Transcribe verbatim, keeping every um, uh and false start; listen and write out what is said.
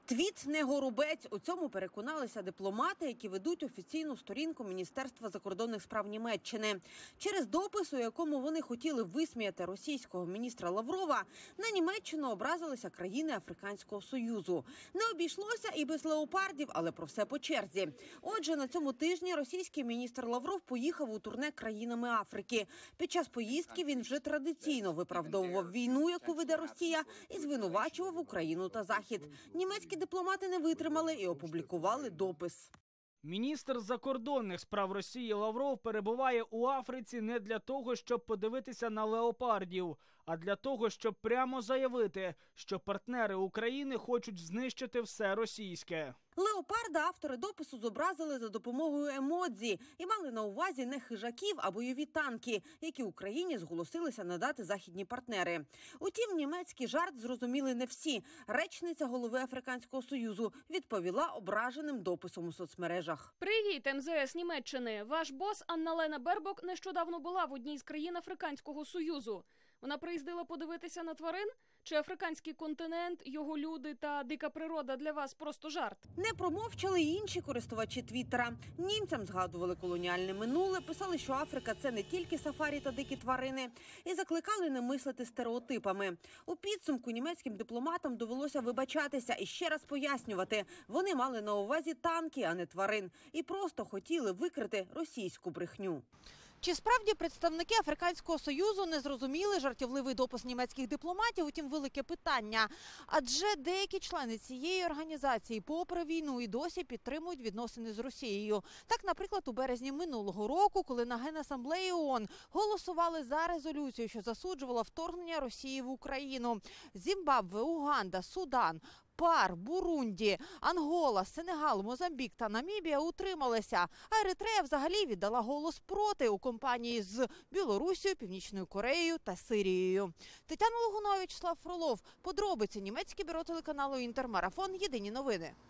Твіт не горобець. У цьому переконалися дипломати, які ведуть офіційну сторінку Міністерства закордонних справ Німеччини. Через допис, у якому вони хотіли висміяти російського міністра Лаврова, на Німеччину образилися країни Африканського Союзу. Не обійшлося і без леопардів, але про все по черзі. Отже, на цьому тижні російський міністр Лавров поїхав у турне країнами Африки. Під час поїздки він вже традиційно виправдовував війну, яку веде Росія, і звинувачував Україну та Захід. Німецькі дипломати не витримали і опублікували допис. Міністр закордонних справ Росії Лавров перебуває у Африці не для того, щоб подивитися на леопардів, а для того, щоб прямо заявити, що партнери України хочуть знищити все російське. Леопарда автори допису зобразили за допомогою емодзі і мали на увазі не хижаків, а бойові танки, які Україні зголосилися надати західні партнери. Утім, німецький жарт зрозуміли не всі. Речниця голови Африканського Союзу відповіла ображеним дописом у соцмережах. Привіт, ем зе ес Німеччини. Ваш бос Анна-Лена Бербок нещодавно була в одній з країн Африканського Союзу. Вона приїздила подивитися на тварин? Чи африканський континент, його люди та дика природа для вас просто жарт? Не промовчали й інші користувачі Твіттера. Німцям згадували колоніальне минуле, писали, що Африка – це не тільки сафарі та дикі тварини, і закликали не мислити стереотипами. У підсумку німецьким дипломатам довелося вибачатися і ще раз пояснювати. Вони мали на увазі танки, а не тварин. І просто хотіли викрити російську брехню. Чи справді представники Африканського Союзу не зрозуміли жартівливий допис німецьких дипломатів? Утім, велике питання. Адже деякі члени цієї організації, попри війну, і досі підтримують відносини з Росією. Так, наприклад, у березні минулого року, коли на Генасамблеї ООН голосували за резолюцію, що засуджувала вторгнення Росії в Україну. Зімбабве, Уганда, Судан, ПАР, Бурунді, Ангола, Сенегал, Мозамбік та Намібія утрималися. А Еритрея взагалі віддала голос проти у компанії з Білорусією, Північною Кореєю та Сирією. Тетяна Логунова, Вячеслав Фролов. Подробиці. Німецьке бюро телеканалу «Інтермарафон». Єдині новини.